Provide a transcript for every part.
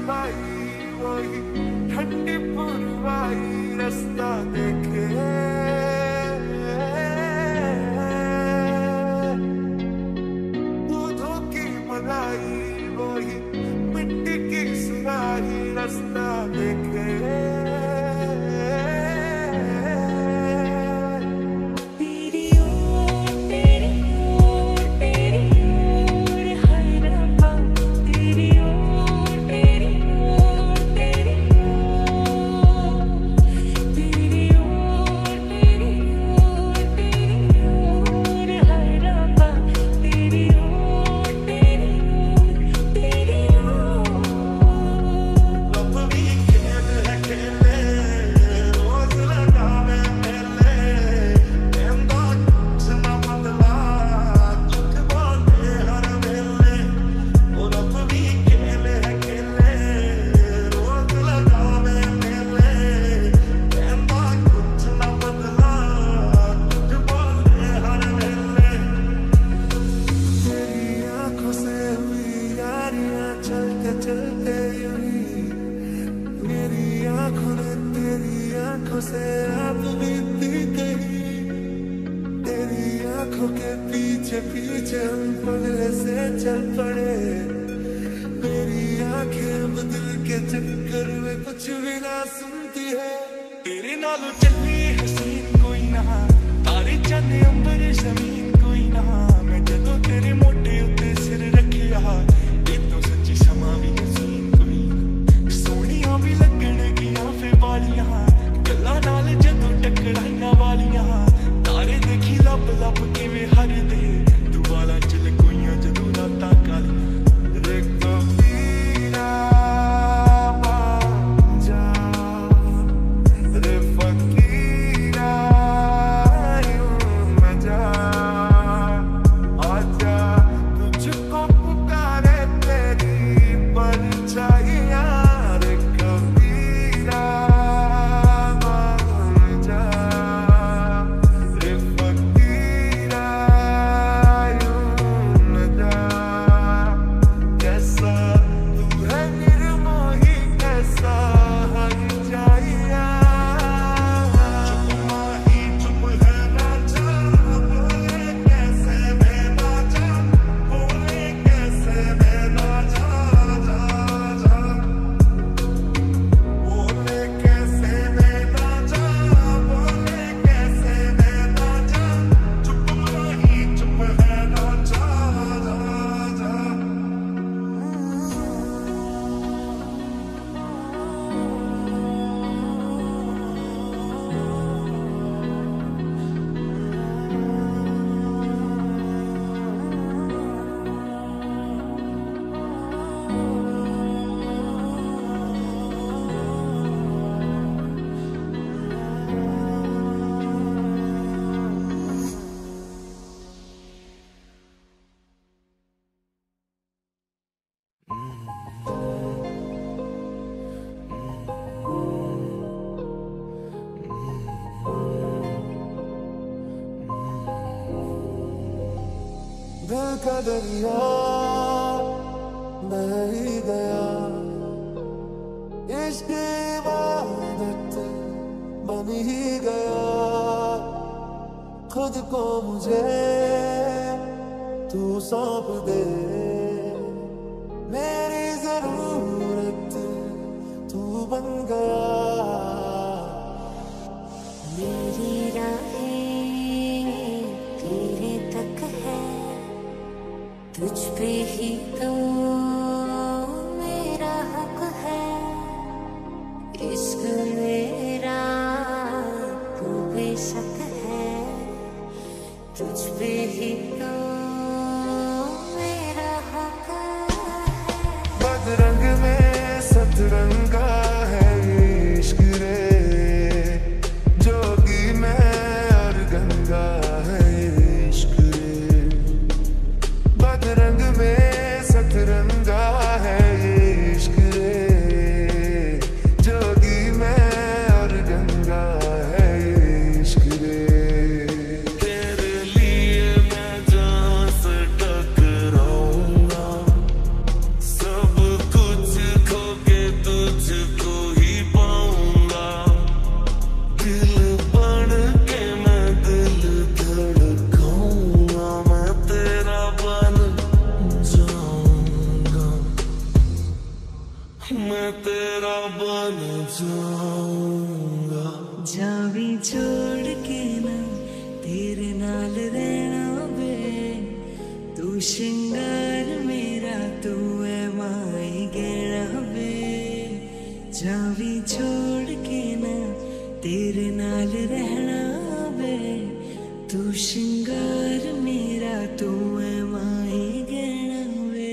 शर्माई वही ठंडी पुरवाई रास्ता देखे दूधों की मलाई वही मिट्टी की सुराही रास्ता देखे से आप बीती गई तेरी आंखों के पीछे पीछे हम पगले से चल पड़े मेरी आंखें बदल के चक्कर में कुछ भी ना सुनती है तेरे नालों चली हसीन कोई ना तारे चंद अंबर जमीन कोई ना मैं जदों तेरे मोटे उत्ते सिर रखिया ये तो सच्ची समा भी हसीन कोई ना सोनिया भी लगन गिया फिर वालियां गल्लां नाल जदों टकराइयां वालियां तारे देखी लब लब किवें हरदे दुआला चल कोइयां जदों रातां कालियां रे कबीरा बन जा रे फकीरा यूं मैं जा आजा तुझको पुकारे तेरी परछाइयां रे कबीरा दिल का दरिया बह ही गया इश्क इबादत बन ही गया खुद को मुझे तू सौंप दे मेरी जरूरत तू बन गया मेरी राहें तेरे तक है तुझ पे ही तो मेरा हक है इश्क मेरा तू बेशक है तुझ पे ही तो मेरा हक है बदरंग में सतरंगा है इश्क रे जोगी में और गंगा है इश्क रे बदरंग में सतरंगा है इश्क रे जोगी में और गंगा है इश्क रे तेरे लिए मैं जहाँ से टकराऊंगा सब कुछ खो के मैं तेरा बन जाऊंगा। जावी छोड़ के ना तेरे नाल रहना वे, तू श्रृंगार मेरा तू है माई गहना वे। जावी छोड़ के ना तेरे नाल रहना वे, तू श्रृंगार मेरा तू है माई गहना वे।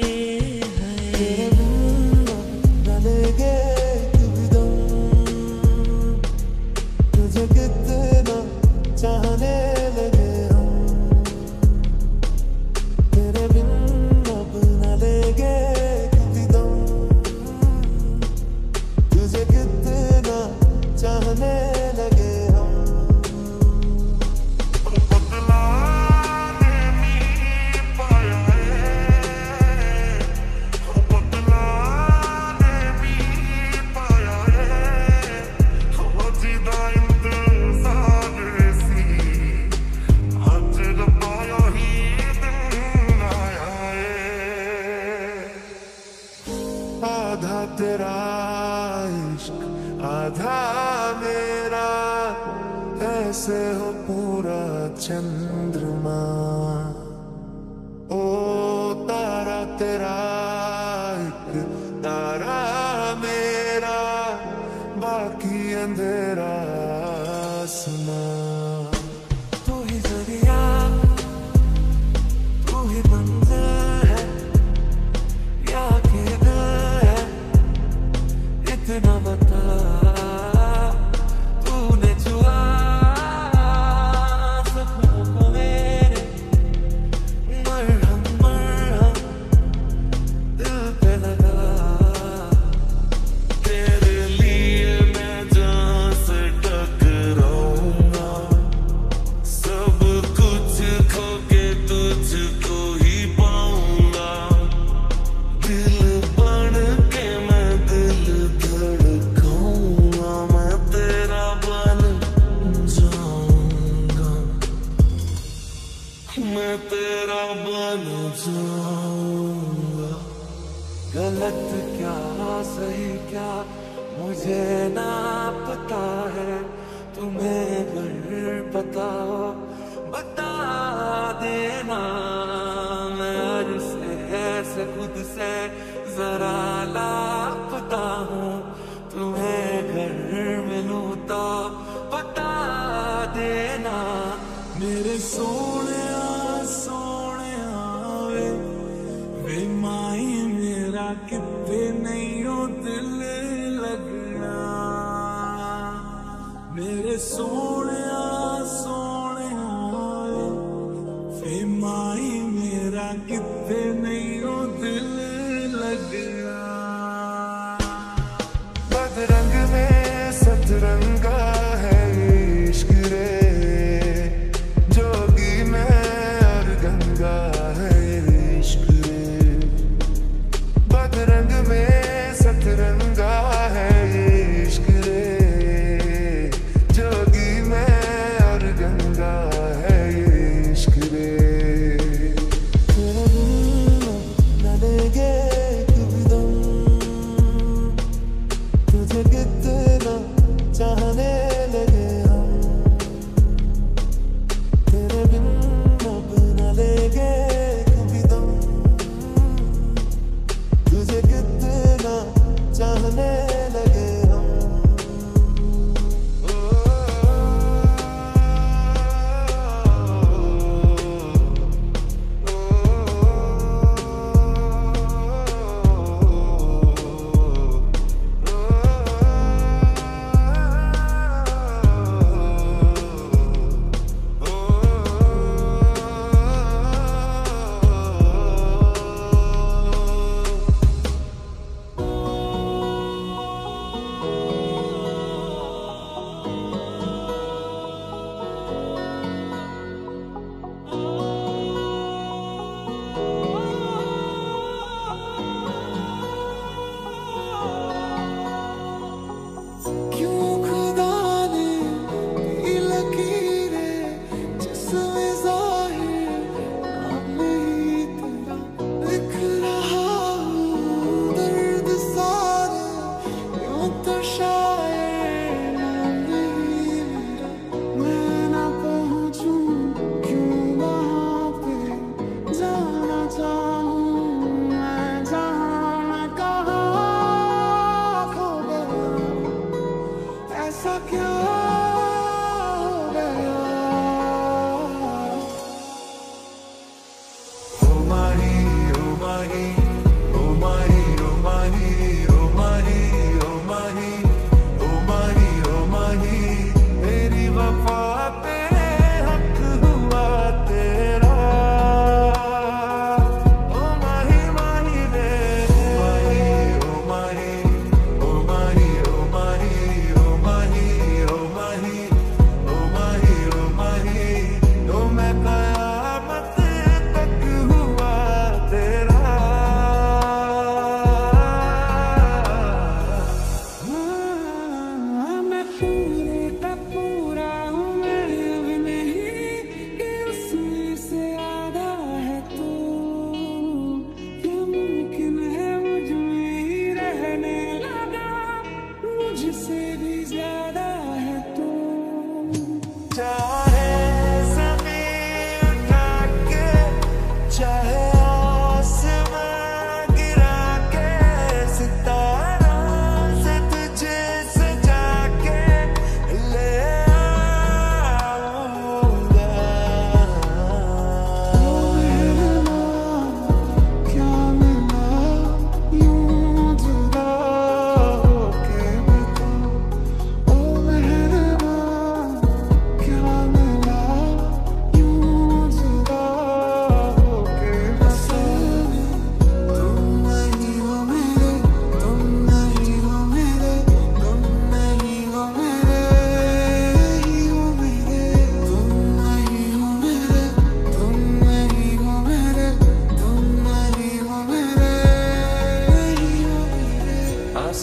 लगे कभी दम, तुझे कितना चाहने लगे हम, तेरे बिन अब न लगे कभी दम, तुझे कितना चाहने लगे हम। बदला ने नहीं पाया है, बदला ने नहीं पाया है, जीदा इंतजार सी आज रबाया ही दिन आया है। आधा तेरा इश्क आधा मेरा, ऐसे हो पूरा चंद्रमा। ओ तारा तेरा एक तारा मेरा, बाकी अंधेरा आसमां। तू ही जरिया तू ही मंज़िल है या किधर है, इतना बता तूने छुआ सपनों को मेरे, मरहम मरहम दिल पे लगा। तेरे लिए मैं जहाँ से टकराऊंगा, सब कुछ खो के तुझको ही पाऊंगा। दिल बन के मैं दिल धड़काऊंगा, मैं तेरा बन जाऊंगा, मैं तेरा बन जाऊंगा। गलत क्या सही क्या मुझे ना पता है, तुम्हें अगर पता हो बता देना। मैं आज से ऐसे खुद से जरा लापता हूँ, तुम्हें घर मिलूं तो बता देना। मेरे सोने वे, वे माई मेरा कितने नहीं हो दिल लगना। मेरे सोने वे माई मेरा कितने नहीं हो दिल लगना। बदरंग में सतरंगा है इश्क रे, जोगी में और गंगा है इश्क रे। बदरंग में सतरंगा है इश्क रे, जोगी में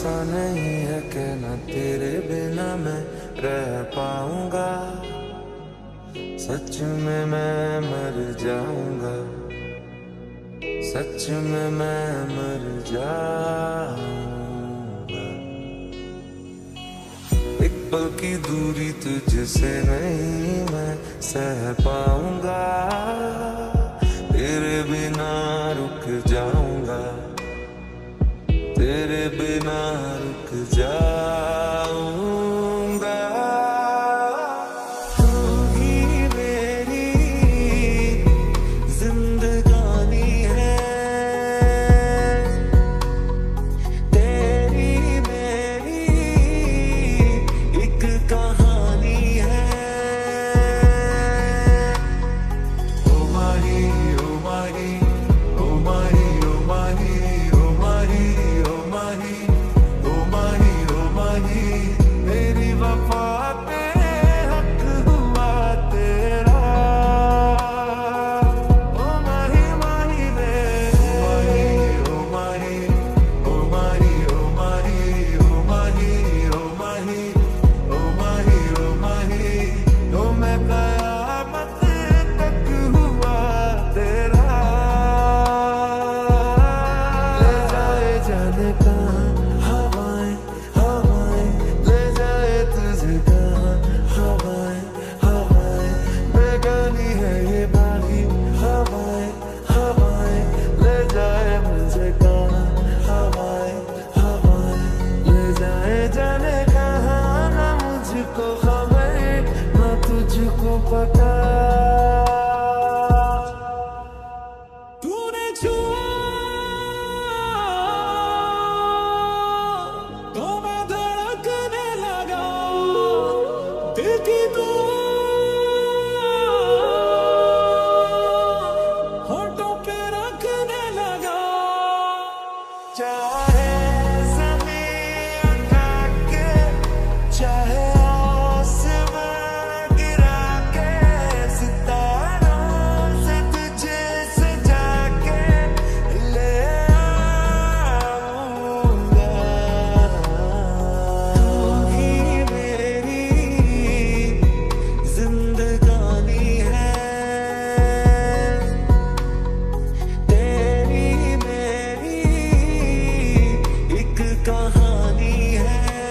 भरोसा नहीं है कि ना तेरे बिना मैं रह पाऊंगा। सच में मैं मर जाऊंगा, सच में मैं मर जाऊंगा। एक पल की दूरी तुझसे नहीं मैं सह पाऊंगा। तेरे बिना रुक जाऊंगा, तेरे बिना रुक जाऊंगा। तू ही मेरी जिंदगानी है, तेरी मेरी एक कहानी है। ओ माही, ओ माही, ओ माही, ओ माही, ओ माही, ओ माही, ओ माही, ओ माही, मेरी वफा पे हक हुआ तेरा। ओ माही माही रे, ओ माही, ओ माही, ओ माही, ओ माही, ओ माही, ओ माही, ओ माही, ओ मैं कयामत तक हुआ तेरा। ले जाए जाने कहाँ हवाएं हवाएं, ले जाए तुझे कहाँ हवाएं हवाएं, बेगानी है ये बागी हवाएं हवाएं, ले जाए मुझे कहाँ हवाएं हवाएं, ले जाए जाने कहाँ ना मुझको खबर ना तुझको पता। तूने छुआ तो मैं धड़कने लगा, दिल की दुआ होठों पे रखने लगा। चाहे ज़मीन उठा के, चाहे आसमां गिरा के, सितारों से तुझे सजा के ले आऊंगा। तू ही मेरी जिंदगानी है, तेरी मेरी एक कहानी है।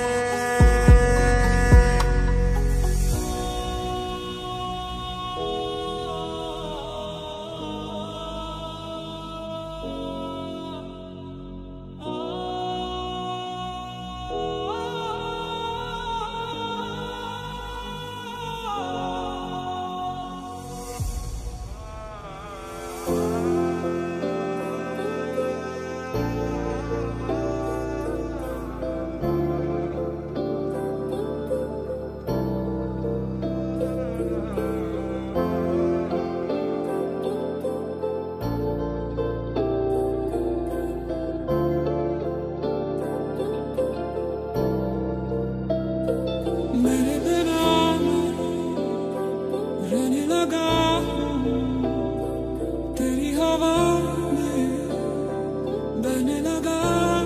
मेरे बिना रहने लगा हूँ, तेरी हवा में बहने लगा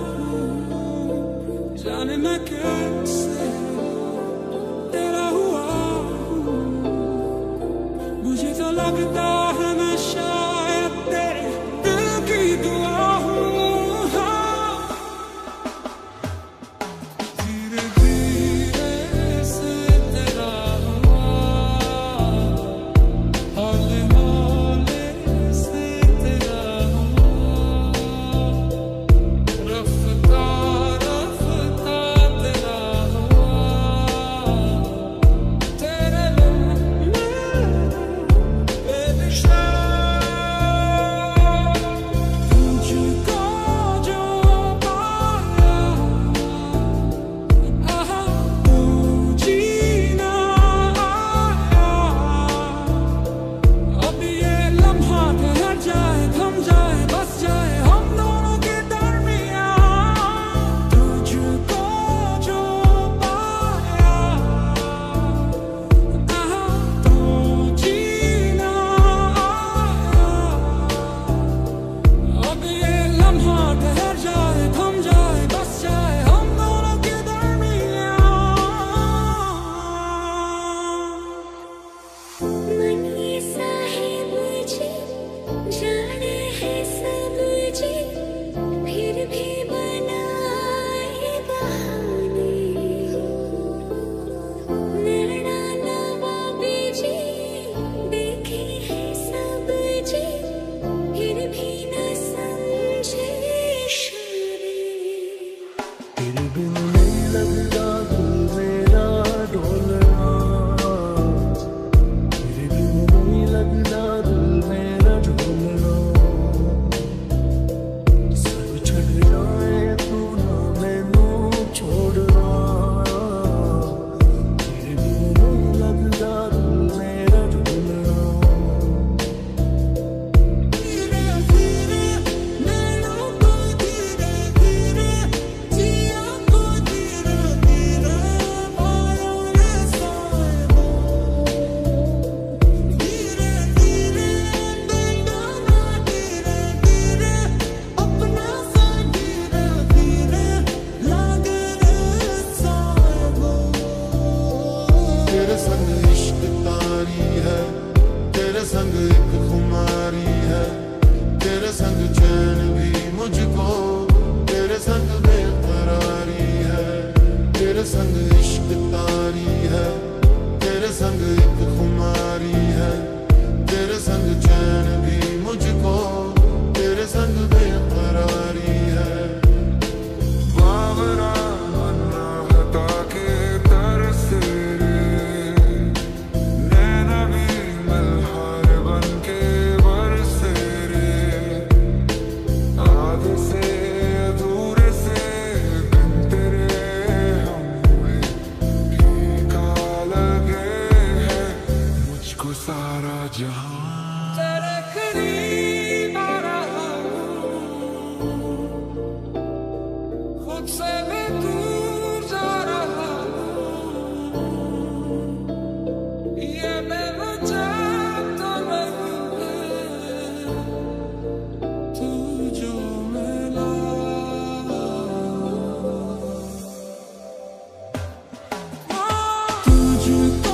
हूँ। जाने मैं कैसे तेरा हुआ हूँ, मुझे तो लगता है मैं शायद तेरे दिल की दुआ हूँ। हाँ। धीरे धीरे से तेरा हुआ, हौले हौले से तेरा हुआ, रफ्ता रफ्ता तेरा हुआ, तेरे बिन तेरे बिन नहीं लगता दिल मेरा ढोलना, तेरे बिन नहीं लगता दिल मेरा ढोलना। सब छड़ जाए तू ना मैनू छोड़ना, तेरे बिन नहीं लगता दिल मेरा ढोलना। तेरे संग इश्क तारी है, तेरे संग एक खुमारी है, तेरे संग चैन भी मुझको, तेरे संग बेकरारी है। तेरे संग इश्क तारी है, तेरे संग एक खुमारी है, तेरे संग चैन भी मुझको, तेरे संग बेकरारी है। बावरा बनना हटा के तरसे सारा जहां तेरे करीब आ रहा हूं, खुद से भी दूर जा रहा हूं। ये बेवजह तो नहीं है, तू जो मिला तुझको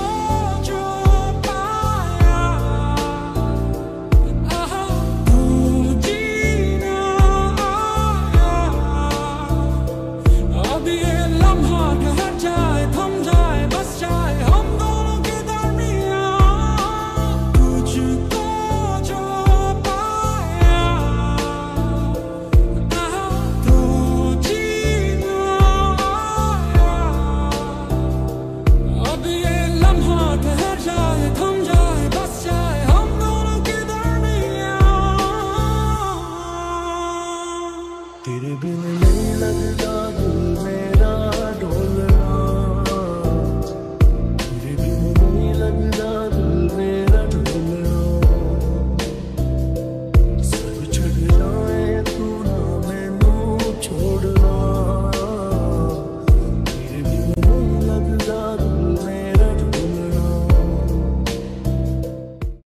तेरे बिन नहीं लगता